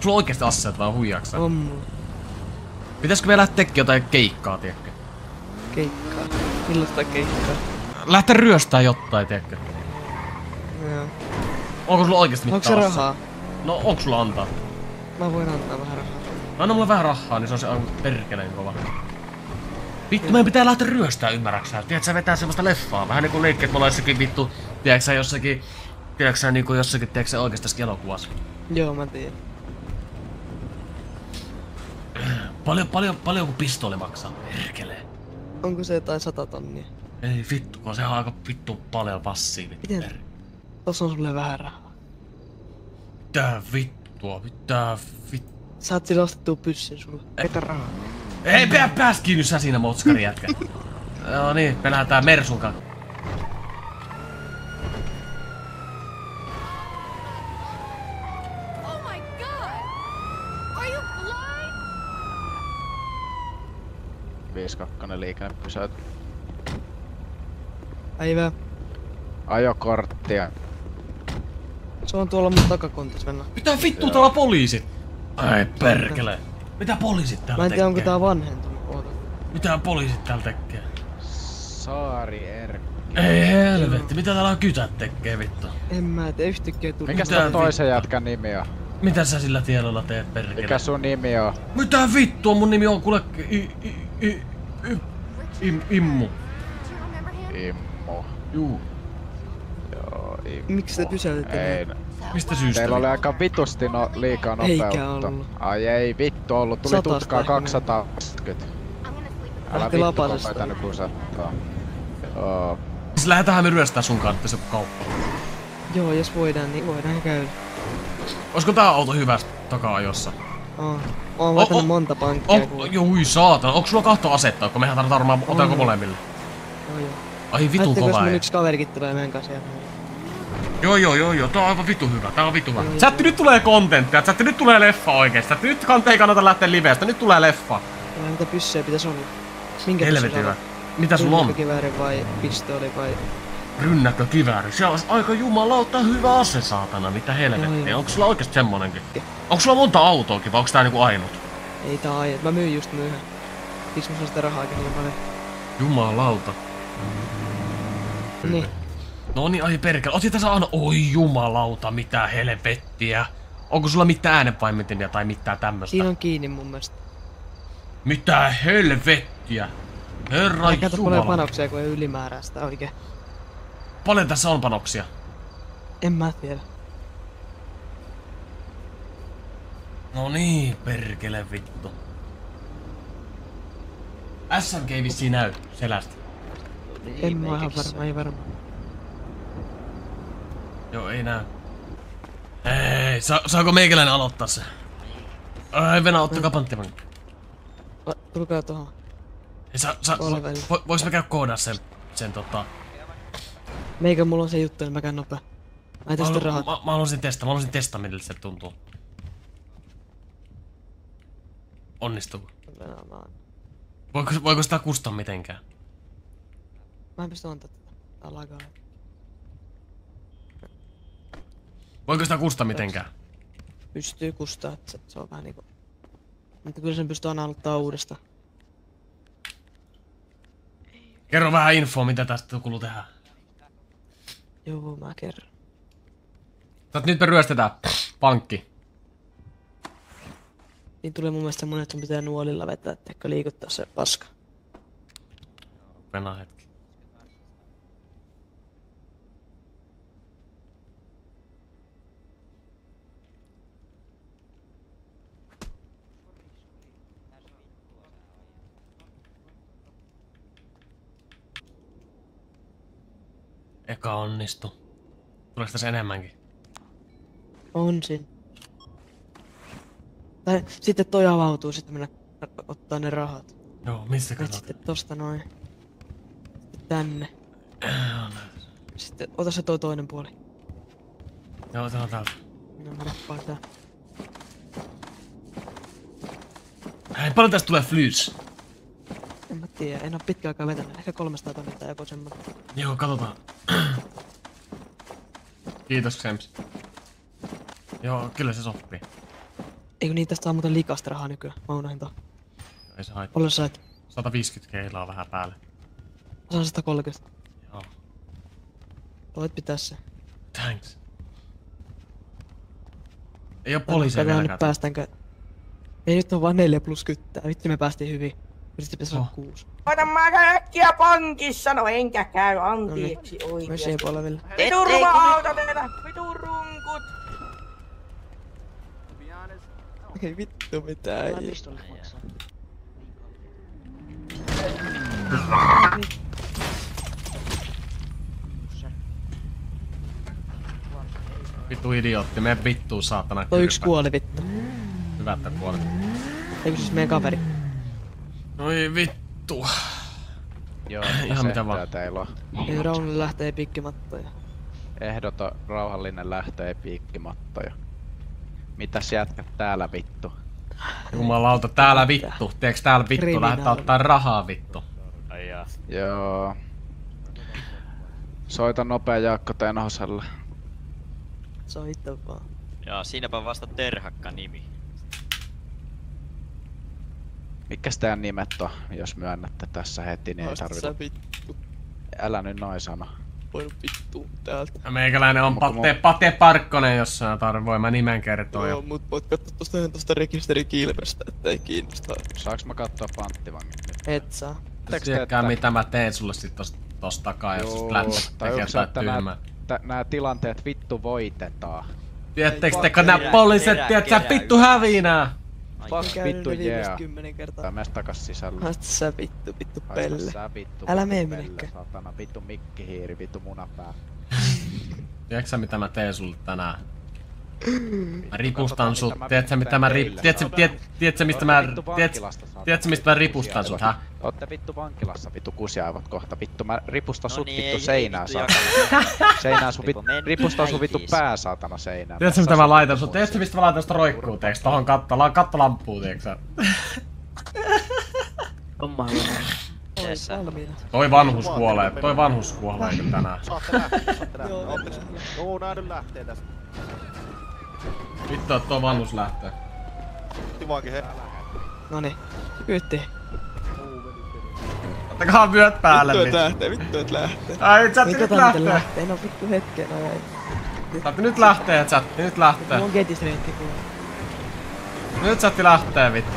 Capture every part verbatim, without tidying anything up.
sulla oikeesti asseet vai huijaksä? On mulla. Pitäisikö me lähteä tekemään jotain keikkaa, tiedätkö? Keikkaa? Millaista keikkaa? Lähteä ryöstää jotain, tiedätkö? Joo. Onko sulla oikeesti mitään Onko se asseet? rahaa? No onko sulla antaa? Mä voin antaa vähän rahaa. Anna mulle vähän rahaa, niin se on se aivan perkeleen kova. Vittu, meidän pitää lähteä ryöstää, ymmärräksä? Tiedätkö sä vetää semmoista leffaa? Vähän niinku leikki, että me ollaan jossakin vittu, tiedätkö sä jossakin, tiedätkö sä niinku jossakin, tiedätkö sä oikeesti tässä elokuvassa? Joo, mä tiedän. Paljon, paljon, paljon kun pistooli maksaa, perkelee. Onko se jotain sata tonnia? Ei vittu, kun se on aika vittu paljon passiivi. Miten? Per... Tossa on sulle vähän rahaa. Mitä vittua, mitä vittu. Saat sillä ostettua pyssyn sulle. Ketä rahaa? Ei pää pääs kiinni sä siinä motskari jätkä. Joo niin, me lähdetään Mersun kanssa. Oh my god! Are you blind? viisi kaksi liikenne pysäyt. Päivää. Ajokorttia. Se on tuolla mun takakontissa, Venna. Mitä vittua täällä on poliisit? Ai perkele. Mitä poliisit täällä Mä en tiedä, onko tekee? tää vanhentunut. Oota. Mitä poliisit täällä tekee? Saari Erkki. Ei helvetti, mitä täällä on kytät tekee vittu? En mä tiedä, yhtäkkiä tuli. Mikä Mitä sun toisen vittua? jätkän nimi on? Mitä sä sillä tiedolla teet perkele? Mikä sun nimi on? Mitä vittua, mun nimi on kuule i, i, i, i, im, Immu. Do you remember him? Immo. Juu. Joo, Immo. Miksi te pysäytitte? Ei. Mistä syystä? Teillä oli aika vitusti no, liikaa Eikä nopeutta. ollut. Ai ei vittu ollut, tuli Satasta tutkaa ehkä kaksisataakaksikymmentä. I'm gonna sleep with Älä Lähti vittu lapasesta. kopeta nyt kun sattaa. Joo. Siis lähdetäänhän me ryöstää sun kanssa se kauppa. Joo, jos voidaan, niin voidaan käydä. Olisiko tää auto hyvä taka-ajossa? Oon. Oon O- vetänyt o- monta pankkia On, kuule. joi saatana, onko sulla kahto asetta, kun mehän tarvitaan varmaan, otetaanko molemmille? Joo, joo. Ai vitun Ajatteliko, jos kova mun ei. yksi kaverikin tulee meidän kanssa ja... Joo joo joo joo, tää on aivan vitu hyvä, tää on vitu hyvä. Joo, Chatti, joo. nyt tulee kontenttia, chatti, nyt tulee leffa oikeesti. Chatti, nyt kante ei kannata lähteä livestä, nyt tulee leffa. Ja mitä pyssyjä pitäis olla? Minkä Helvetin hyvä. Mitä sulla on? Rynnäkkökivääri vai pistooli vai... Rynnäkkökivääri, se on aika jumalauta hyvä ase saatana, mitä Joo, helvettiä. joo. Onko sulla oikeesti semmonenkin? Onko sulla monta autoakin vai onks tää niinku ainut? Ei tää aiet, mä myyn just myöhään. Siksi mä saan sitä rahaakin niin paljon. Jumalauta. Niin. No niin, ai perkele. Otit tässä aina... Oi jumalauta, mitä helvettiä. Onko sulla mitään äänenpaimentinia tai mitään tämmöstä? Siinä on kiinni mun mielestä. Mitä helvettiä? Herra Mä käytän paljon jumala. panoksia, kun ei ylimääräistä oikein. Paljon tässä on panoksia. En mä tiedä. No niin, perkele vittu. S M G ei vissiin näy selästä. En mä ihan varma, ei varma. Joo, ei näy. Ei, sa saako meikäläinen aloittaa se? Ai Venä, ottakaa panttivan. La, tulkaa tohon. Ei, sa, sa, Ole väliä. vo, vois mä käydä koodaa sen, sen tota... Meikä mulla on se juttu, niin mä käyn nopea. Mä Mä, tästä halu, rahat. mä, mä haluaisin testaa, mä haluaisin testaa miltä se tuntuu. Onnistuuko? Voiko, voiko sitä kustaa mitenkään? Mä en pysty antaa tätä. Tää lagaa. Voiko sitä kustaa mitenkään? Pystyy kustaa, että se, se on vähän niinku... Mutta kyllä sen pystyy aina aloittaa uudestaan. Kerro vähän infoa, mitä tästä kuuluu tehdä. Joo, mä kerron. Tätä nyt me ryöstetään. Pankki. Niin tulee mun mielestä semmonen, että sun pitää nuolilla vetää, etteikö liikuttaa se paska. Venä hetki. Eka onnistu. Tuleeko tässä enemmänkin? On siinä. Tai sitten toi avautuu, sitten mennä ottaa ne rahat. Joo, missä Nyt katsot? sitten tosta noin. Sitten tänne. Sitten ota se toi toinen puoli. Joo, tää on täältä. No mä nappaan tää. Hei, paljon tästä tulee flyys? En mä tiedä, en oo pitkä aikaa vetänyt. Ehkä kolmesataa tonnia tai joku semmonen. Joo, katsotaan. Kiitos, Xems. Joo, kyllä se sopii. Eikö niitä saa muuten likasta rahaa nykyään? Mä unohdin tohon. Ei se haittaa. Paljon sä sait? sata viisikymmentä keilaa vähän päälle. Mä saan sata kolmekymmentä. Joo. Voit pitää se. Thanks. Ei oo poliisia Katsotaan vieläkään. nyt päästäänkö... Ei nyt on vaan neljä plus kyttää. Vittu me päästiin hyvin. Ja sitten pitäisi olla Oh. kuusi. Otan mä käyn äkkiä pankissa, no enkä käy, anteeksi Myös oikeesti. siihen puolelle. Vitun ruma auto teillä, vitun runkut. Ei vittu mitään. Ei. Vittu idiootti, mene vittuun saatana. Toi yksi kyrpä. kuoli vittu. Hyvä, että kuolet. Eikö siis meidän kaveri? Oi vittu. Joo, Ihan mitä vaan. teillä on. Ei Raunille lähtee pikkimattoja. Ehdoton rauhallinen lähtö ei piikkimattoja. Mitäs jätkät täällä vittu? Jumalauta, täällä vittu. Tiedätkö täällä vittu Kriminaali. lähtee ottaa rahaa vittu. Ai jaa. Joo. Soita nopea Jaakko Tenhoselle. Soita vaan. Jaa, siinäpä vasta Terhakka nimi. Mikäs teidän nimet on, jos myönnätte tässä heti, niin ei Haasta tarvitse. sä vittu. Älä nyt noin sano. Voin vittu täältä. Ja meikäläinen on Mutta Pate, mun- Pate Parkkonen, jos sä tarvoin mä nimen kertoa. Joo, Ja... mut voit katsoa tosta ihan tosta rekisterikilpestä, ettei kiinnosta. Saaks mä katsoa panttivangit nyt? Et saa. Tiedätkää mitä mä teen sulle sit tosta, tosta takaa, jos sit lähtee tekee tajuuks sä, jotain että nää, tyhmää. tä- nää tilanteet vittu voitetaan. Tiedättekö te, Ei, kun nää kerää- poliisit, kerää- tiedät sä kerää vittu ylös. hävii nää? Fuck Käynyt vittu ne viimeiset yeah. kymmenen kertaa. Tai mene takas sisälle. Haasta sä vittu, vittu Haista pelle. sä vittu. Älä vittu mene pelle, minnekään. Saatana vittu mikkihiiri, vittu munapää. Tiedätkö sä mitä mä teen sulle tänään? Mä ripustan Katsotaan, sut, mitä mä tiedätkö mitä mä rip... teille Tiedätkö, saan. tiedät, tiedätkö mistä mä... Ootte vittu Tiedätkö, vankilasta, saatana. tiedätkö mistä mä ripustan sut, hä? Ootte vittu vankilassa vittu kusiaivot kohta. Vittu mä ripustan No sut niin, vittu ei- ei seinään vittu saatana. Seinään sun vittu... Ripo, men- Ripustan sun vittu äitiis. pää saatana seinään. Tiedätkö mitä Tässä mä laitan sun sut? vittu Tiedätkö mistä mä laitan sitä roikkuu, tiiäks? Tohon kattolaan, kattolampuun, tiiäks sä? Homma on. Oi, Yes, sä. valmiina. Toi vanhus kuolee, toi vanhus kuolee eikö tänään? Saatte lähteä, saatte lähteä. Joo, Onneksi. Joo, nää nyt lähtee tästä. Vittu, että toi vanhus lähtee. Tivaankin he. Noni. Kyytti. Ottakaa vyöt päälle, Vittu et vittu. lähtee, vittu et lähtee. Ai, chatti Mikä nyt tää miten lähtee. lähtee? No vittu hetken, no ei. Chatti nyt lähtee, chatti nyt lähtee. Mulla on ketisreitti kuule. Nyt chatti lähtee, vittu.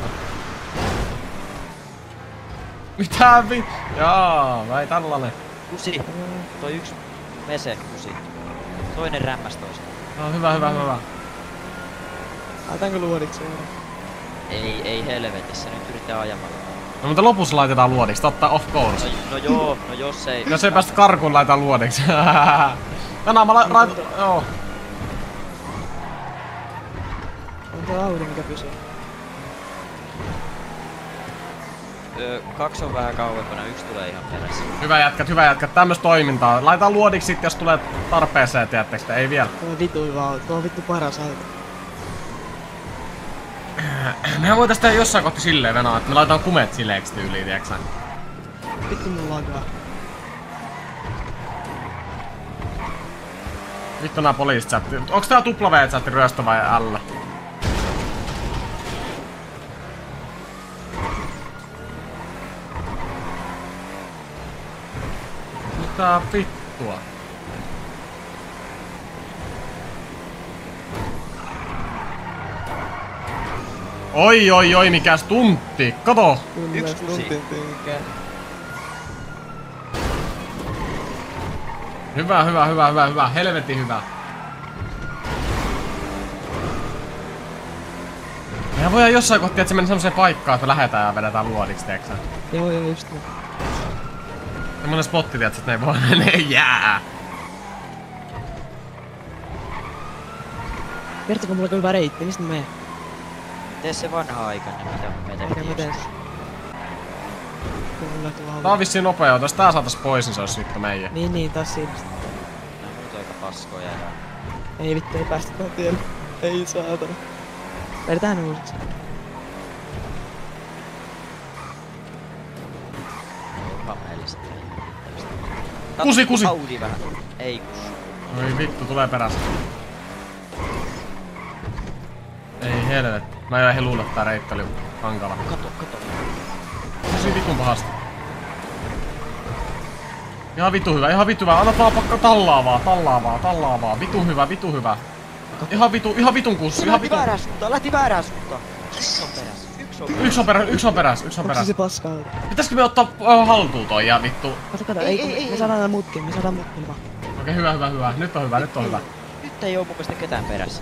Mitä vittu? Jaa, vai tällainen. Kusi. Toi yksi mese kusi. Toinen rämmäs toista. No, hyvä, hyvä, hyvä. Laitaanko luodiksi vielä? Ei, ei helvetissä, nyt yritetään ajamalla. No mutta lopussa laitetaan luodiksi, totta of course. No, no joo, no jos ei... Jos ei päästä karkuun, laitetaan luodiksi. Tänään mä la- laitan... Joo. On tuo Audi mikä pysyy. Öö, kaksi on vähän kauempana, yksi tulee ihan perässä. Hyvä jätkät, hyvä jätkät. Tämmöstä toimintaa. Laitetaan luodiksi sit, jos tulee tarpeeseen, tiedättekö te? Ei vielä. Tuo on vitu hyvä auto. Tuo on vittu paras auto. Mehän voitais tehdä jossain kohti silleen venaa, että me laitetaan kumet sileeksi tyyliin, tiiäksä? Vittu mun lagaa. Vittu nää poliisichatti. Onks tää tupla V-chatti ryöstö vai L? Mitä vittua? Oi oi oi, mikäs tuntti! Kato! Kyllä, tuntin tynkää. Hyvä, hyvä, hyvä, hyvä, hyvä. Helvetin hyvä. Mehän voidaan jossain kohtaa, että se menee semmoseen paikkaan, että me lähetään ja vedetään luodiksi, tiiäksä? Joo, joo, just niin. Semmonen spotti, tiiätkö, että ne ei voi, ne ei jää. Kertokaa mulla hyvä reitti, mistä mä menen? Tee se vanha aikainen, mitä me Mikä mä tehtiin teen? joskus. Kyllä tuo Tää on Audi. vissiin nopea, jos tää saatais pois, niin se olisi vittu meijä. Niin, niin, taas siinä. Nää on muut aika paskoja ja... Ei vittu, ei päästä tuon tielle. Ei saatana. Vedetään uusiksi. Urhameellista. Kusi, kusi! Audi vähän. Ei kus. Oi vittu, tulee perässä. Ei helvetti. Mä jo luulen, että tää reitti oli hankala. Kato, kato. Tosi vitun pahasti. Ihan vitu hyvä, ihan vitu hyvä. Anna vaan pakka tallaa vaan, tallaa vaan, tallaa vaan. Vitu hyvä, vitu hyvä. Ihan vitu, ihan vitun kussi, ihan Lähti vitun. väärään suuntaan, lähti väärään suuntaan. Yksi on perässä, yksi on perässä. Yksi on peräs, yksi on peräs, yksi on Onko se peräs. se paska auto? Pitäisikö me ottaa äh, haltuun toi ja vittu? Kato, kato, Ei, ei, ei, ei, ei, me saadaan nää mutkin, me saadaan mutkin vaan. Okei, hyvä, hyvä, hyvä. Nyt on hyvä, nyt on hyvä. Nyt ei oo mun mielestä ketään perässä.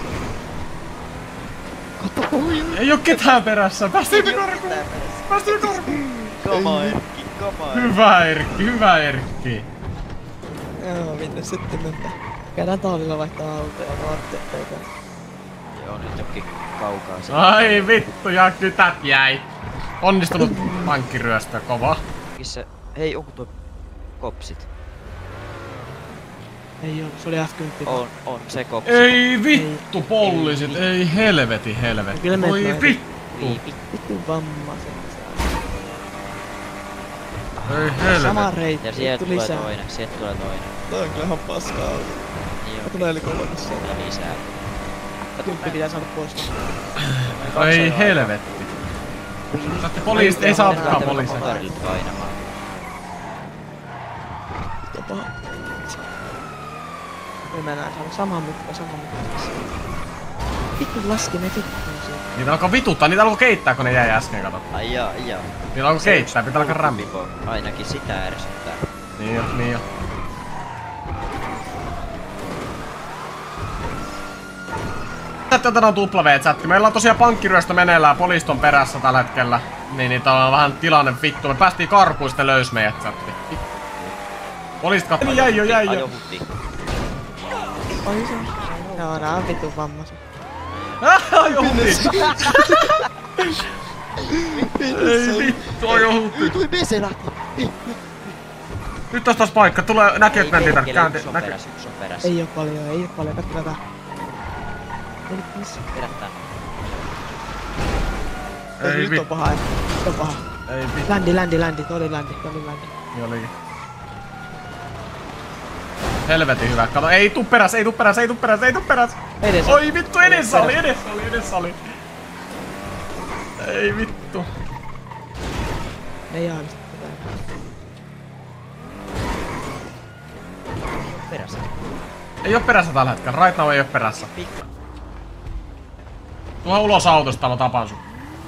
Ei oo ketään perässä. Päästiinkö Ei oo karkuun? ketään perässä. Päästiinkö karkuun? Kama Erkki, kama Erkki. Hyvä Erkki, hyvä Erkki. Joo, minne sitten mennä. Käydään taulilla vaihtaa autoja ja vaatteita. Joo, nyt jokin kaukaa se. Ai vittu, ja kytät jäi. Onnistunut pankkiryöstö, kova. Se, hei, onko tuo kopsit? Ei oo, se oli F kymmenen. On, on se kopsit. Ei vittu, poliisit, ei helveti, helveti. Kyllä me Voi tulee. vittu. Vittu vammaisen. Ei Sama helveti. reitti, Ja sieltä vittu tulee lisää. toinen, sieltä tulee toinen. Toi on kyllä ihan paska auto. Niin on. Tulee yli kolmessa. Ja lisää. Kymppi pitää saada pois. Ei helvetti. Saatte poliisit, ei saa ottaa poliiseja. Motorille painamaan. Jopa. Me mennään saada saman mukaan, saman mukaan. Vittu laski ne vittuun sieltä. Niitä alkoi vituttaa, niitä alkoi keittää kun ne jäi äsken, kato. Ai jaa, ai jaa. Niitä alkoi keittää, pitää alkaa rämpiä. Pipo, ainakin sitä ärsyttää. Niin jo, niin jo. Tätä otetaan tupla V-chatti. Meillä on tosiaan pankkiryöstö meneillään, poliisit on perässä tällä hetkellä. Niin, niin tää on vähän tilanne vittu. Me päästiin karkuun, sitten löys meidät chatti. Poliisit kattoo. Niin jäi jo, jäi Ajo jo. hutti. Oi se. Joo, nää on vittu vammaisia. Ajo hutti. Ei vittu, ajo hutti. Tuli B C lähti. Nyt tästä taas paikka, tulee, näkyy, Ei että näkyy, perkele, käänti, yksi on näkyy. perässä, yksi on perässä. Ei oo paljon, ei oo paljon, katso tätä. Ei nyt missä. Vedättää. Ei Nyt on vittu, paha, nyt on paha. ei vittu. Ländi, ländi, ländi, toi oli ländi, toi oli ländi. Niin olikin. Helvetin hyvä. Kato, ei tuu peräs, ei tuu peräs, ei tuu peräs, ei tuu peräs. Edes. Oi vittu, edessä oli, edessä oli, edessä oli. Ei vittu. Ei aavista tätä. Perässä. Ei oo perässä tällä hetkellä, right now ei oo perässä. Pikka. Tuohan ulos autosta, mä tapan sun.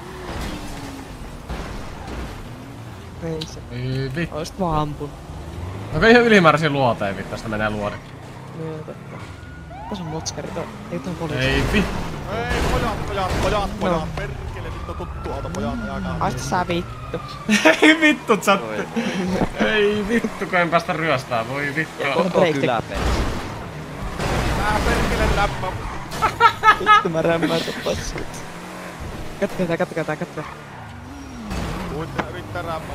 Ei se. Ei vittu. Oisit vaan ampunut. Onko ihan ylimääräisiä luoteja vittu, tästä menee luodi. Niin, totta. Tässä on motskari, toi. Ei tää poliisi. Ei vittu. Ei, pojat, pojat, pojat, No. pojat, perkele, nyt on tuttu auto, pojat, ajakaa. Ai sä vittu. Ei vittu, chatti. Ei vittu, kun en päästä ryöstää, voi vittu. Ja koko break. kylä perässä. Tää perkele läppä. Vittu mä rämmäytän passit. Katsokaa tää, katsokaa tää, katsokaa. Kuinka yrittää räppä.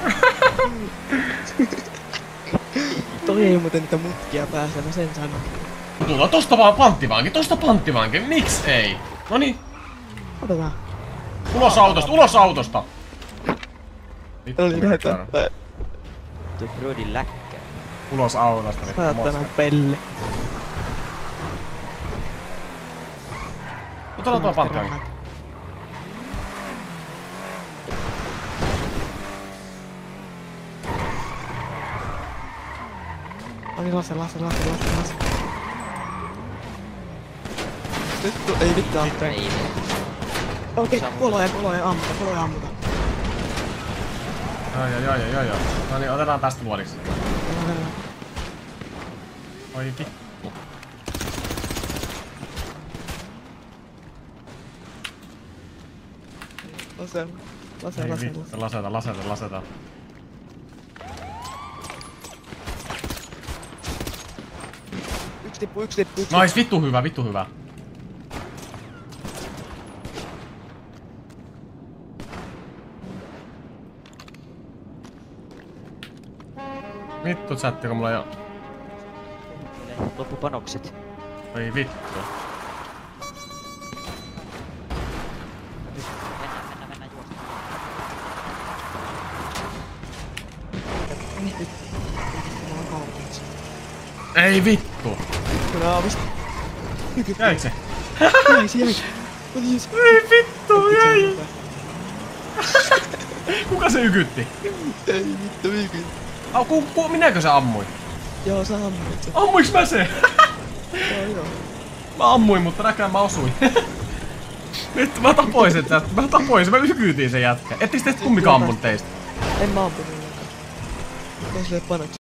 Toi ei muuten niitä mutkia pääse, mä sen sanon. Tulla tosta vaan panttivanki, tosta panttivanki, miks ei? Noni, Otetaan. ulos autosta, ulos autosta! Vittu, Oli lähetään. Tuo Brodin läkkä. ulos autosta, vittu, Saatana moska. pelle. Otetaan tuo panttivanki. No niin, lase, lase, lase, lase, lase. Vittu, ei vittu ammuta. Ei. Okei, Sammuta. koloja, koloja ammuta, koloja ammuta. Joo, joo, joo, joo, joo. No niin, otetaan tästä luodiksi. Mennään, mennään. Oi vittu. Lase, lase, Ei lase, vittu, lase. laseta, laseta, laseta. Yksi tippu, yksi tippu, yksi Nais, vittu hyvä, vittu hyvä. Vittu chatti, kun mulla ei oo... Loppupanokset. Ei vittu. Mennään, mennään, mennään juosta. tippu. Mä oon kaupungissa. Ei vittu. Kyllä aavista. Jäikö se? Jäisi, jäisi. Ei vittu, jäi! Kuka se ykytti? Ei vittu ykytti. Au, ku, ku, minäkö se ammuin? Joo, sä ammuit sen. Ammuiks mä sen? Joo, joo. Mä ammuin, mutta näköjään mä osuin. Nyt mä tapoin sen tästä. Mä tapoin sen, mä ykytin sen jätkä. Ettekö teistä kummikaan ampunut teistä? En mä ampunut ollenkaan. Mä sille panoksi.